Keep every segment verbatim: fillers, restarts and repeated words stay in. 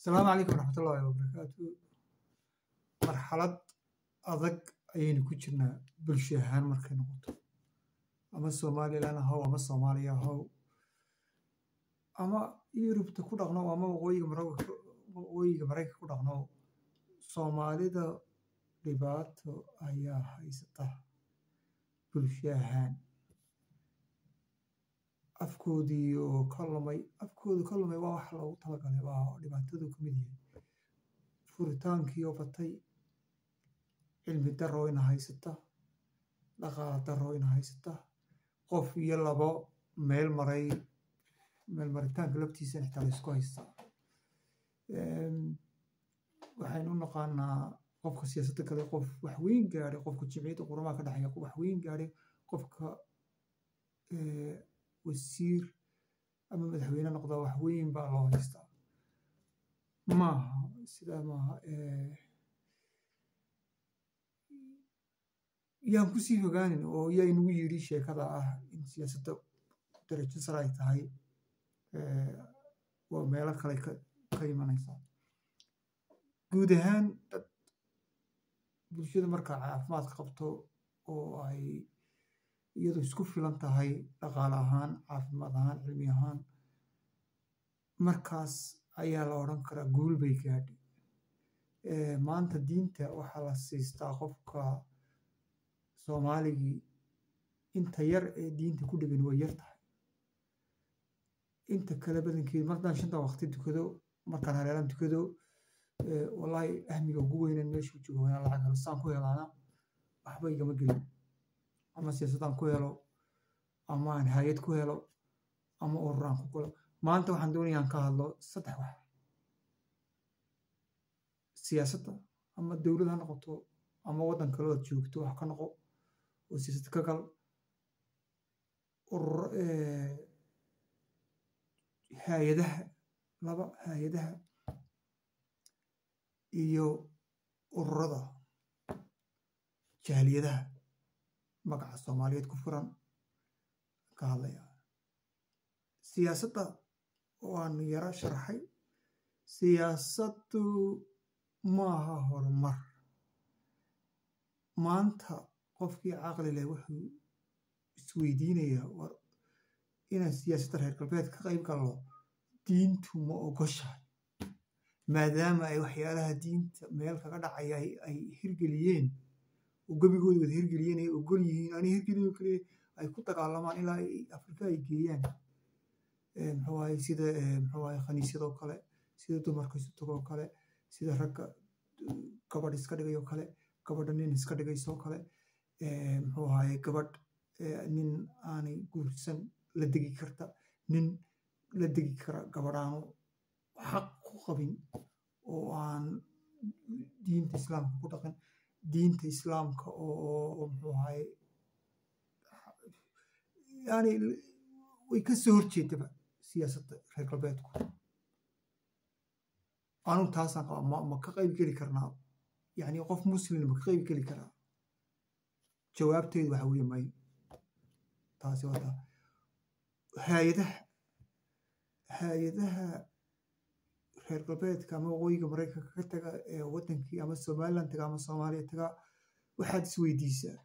السلام عليكم ورحمة الله وبركاته. مرحلة أضق أين كجرنا بالشهان مركي نقطة أما الصومالي لنا هو أما الصومالية هو أما يوروب تكون أغنى أما وغوي مراك وغوي مراك كون أغنى صومالي دا رباط أيا حيسته بالشهان afkoodii oo ka lumay afkoodu ka lumay waa wax loogu talagalay waa dhibaatadu ka mid yahay furitaankii oo batay cilmi darro ina haysata dhaqaale darro ina haysata qof iyo labo meel maray meel maritaanka laftiisa xitaa la isku haystaa waxaynu u naqaanaa qofka siyaasadda kale qof wax weyn gaadhay qofka jimciyadda qurumaha ka dhexeeya qof wax weyn gaadhay qofka wasiir ama madaxweyne noqda wax weyn baa loo haystaa maaha sidaa maaha yaan kusii fogaanin oo yaa inagu yidhi sheekada ah in siyaasadda darajo sare ay tahay waa meelo kale ka imanaysaa guud ahaan dad bulshada markaa caafimaadka qabto oo ay iyadoo isku filan tahay dhaqaale ahaan caafimaad ahaan cilmi ahaan markaas ayaa la odhan karaa guul bay gaadhay maanta diinta waxaa la siistaa qofka soomaaligii inta yar ee diinta ku dhegan way yar tahay inta kale badankeed markaan shanta waqti tukado markaan hareeraan tukado wallaahi ahmiga ugu weynan meeshuu joogo waa inaan lacag helo saan ku helaana waxba igama gelin ama siyaasadaan ku helo ama aan hay'ad ku helo ama ururaan ku galo maanta waxaan doonayaa aan ka hadlo saddex wax siyaasadda ama dowlad ha noqoto ama waddan kale oo joogto wax ka noqo oo siyaasad ka gal urur hay'adaha laba hay'adaha iyo ururada jaaliyadaha magaca Soomaaliyeed ku furan ka hadlaya siyaasadda waan yara sharaxay siyaasaddu maaha horumar maanta qofkii caqli leh wuxuu isweydiinayaa war inaan siyaasadda reer galbeed ka qayb galno diintu ma ogoshahay maadaama ay waxyaalaha diinta meel kaga dhacaya ay hirgeliyeen وقبيقود وذهرجليين أي وقوليين أنا هرجلين وكله أي كنت تعلمان إلى أفريقيا يجيان هواي سيدا هواي خني سيدا وكله سيدا تمركز تبغى وكله سيدا رك كبار إسكادة جاي وكله كبار دنين إسكادة جاي سو كله هواي كبار نين أنا قرصن لدقي كرتا نين لدقي كرا كبارانو حق قبين وعن دين الإسلام كتاكن diinta islaamka oo muxuu ahay yani way ka soo horjeedaba siyaasadda reer galbeedku anu taasaan qaba ma ma ka qayb geli karnaa yani qof muslim ma ka qayb geli karaa jawaabteedu waxa weeye may taasi wada hay'adaha hay'adaha reer galbeedka ama waqooyiga maraykanka ka taga ee waddankii ama somaliland taga ama soomaaliya taga waxaad isweydiisaa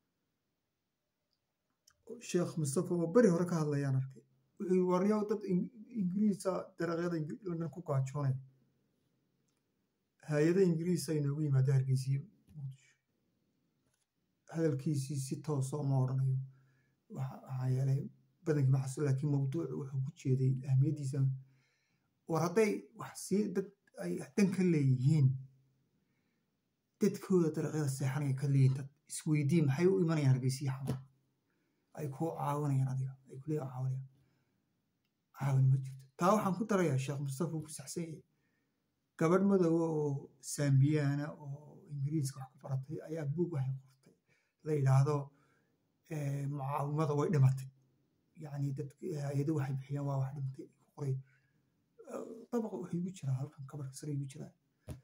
sheekh mustafa oo beri hore ka hadlayaan arkay wuxuu waryaw dad ingiriisa dariiqyada london ku gaajoonay hay-ada ingiriisa inoogu yimaada hargeysiyo muqdisho hadalkiisii si toosa uma odhanayo waxaa yeelay badankii maxasul laakiin mawduucu wuxuu ku jeeday ahmiyaddiisa war hadday wax sii dad ay dan ka leeyihiin dadkooda dariiqyada seexanaya ka leeyihiin dad isweydii maxay u imanayaan hargeysiya xamar ay ku caawinayaan adiga ay ku leeyihin caawinayaan caawin ma jirto taa waxaan ku darayaa sheekh mustafa uu ku saxsan yahay gabadh madow oo saambiyaana oo ingiriiska wax ku baratay ayaa buug waxay qortay la yidhaahdo mucaawimada way dhimatay yacni dadka hay-ado waxay bixiyaan waa wax dhimatay ku qoray طبقة وحي وجهها هالكم كبر كسري وجهها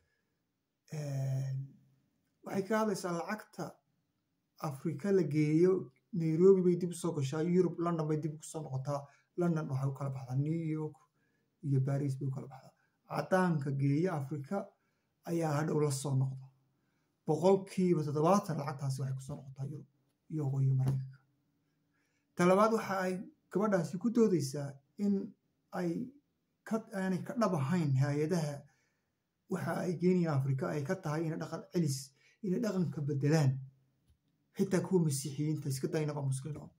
waxay ka hadlaysaa lacagta Afrika la geeyo Nairobi bay dib u soo gashaa Europe London bay dib u soo noqotaa London waxay u kala baxdaa New York iyo Paris bay u kala baxdaa caddaanka geeya afrika ayaa hadhow la soo noqda boqolkiiba toddobaatan lacagtaasi waxay kusoo noqotaa yurub iyo waqooyi maraykanka talabaad waxa ay gabadhaasi ku doodaysaa in ay aanay ka dhab ahayn hay-adaha waxa ay geenayaan afrika ay ka tahay inay dhaqan celis inay dhaqanka bedelaan xitaa kuwa masiixiyiinta iska daa inagoo muslimiin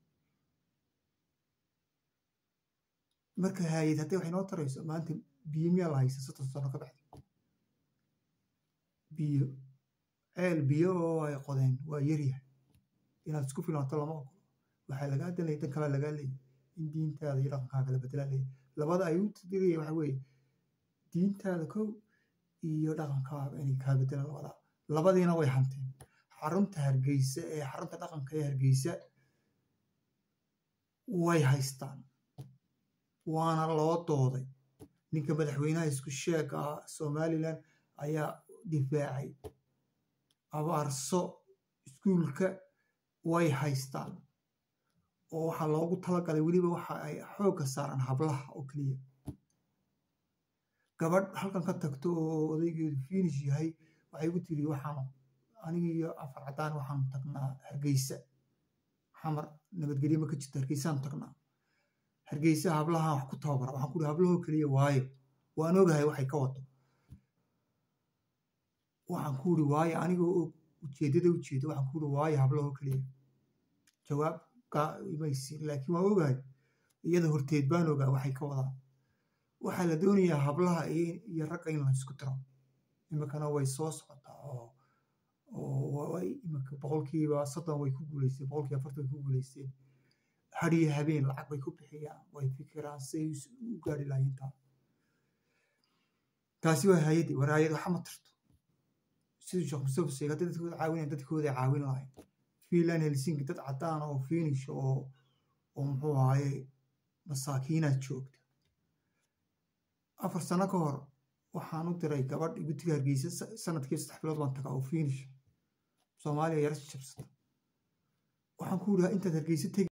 marka hay-ad haddii waxay noo tarayso maanta biyo miyaa la haysa soddon sano ka bacdi biyo ceel biyo oo ay qodeen waa yaryahay inaad isku filaato lama ogolo waxaa lagaa danaya dan kale lagaa leeyay in diintaada iyo dhaqankaaga la bedelaa leeyay labada ay u diraya waxa weeye diintaada kow iyo dhaqankaaga inay kaa bedelaan labada labadiina way hanteen xarunta hargeysa ee xarunta dhaqanka ee hargeysa way haystaan waana loo dooday ninka madaxweynaha isku sheeg ah somalilan ayaa difaacay abaarso iskuulka way haystaan oo waxaa loogu talagalay weliba waxa ay xoogga saaran hablaha oo keliya gabadh halkan ka tagto oo odaygeedu finish yahay waxay ku tiri waxaan aniga iyo afar caddaan waxaan tagnaa hargeysa xamar nabadgelyo ma ka jirto hargeysaan tagnaa hargeysa hablaha wax ku tababara waxaan ku uri hablahoo keliya waayo waan ogahay waxay ka wado waxaan ku uri waayo anigoo og ujeeddada ujeeda waxaan ku uri waayo hablahoo keliya jawaab imaysin laakiin waan ogahay iyada horteed baan ogaa waxay ka wadaan waxaa la doonayaa hablaha iyo ragga in la isku tiro iminkana way soo socotaa oo oo iminka boqolkiiba soddon way ku guuleysteen boqolkiiba afartan way ku guuleysteen hadiyo habeen lacag bay ku bixiyaan way fikiraan say u gaari lahayn taa taasi waa hay-addii war hay-ad waxa ma tirto siduu sheekh mustafa sheegay hadday dadkooda caawinayan dadkooda caawin lahayn Finland Helsinki dad caddaan oo Finnish oo oo muxuu ahaye masaakiinaad joogta afar sano ka hor waxaan u diray gabadh igu tiri hargeysa sanadkii saddex bilood baan tagaa oo Finnish Soomaaliya yar jabsata waxaan ku uri intaad hargeysa tegi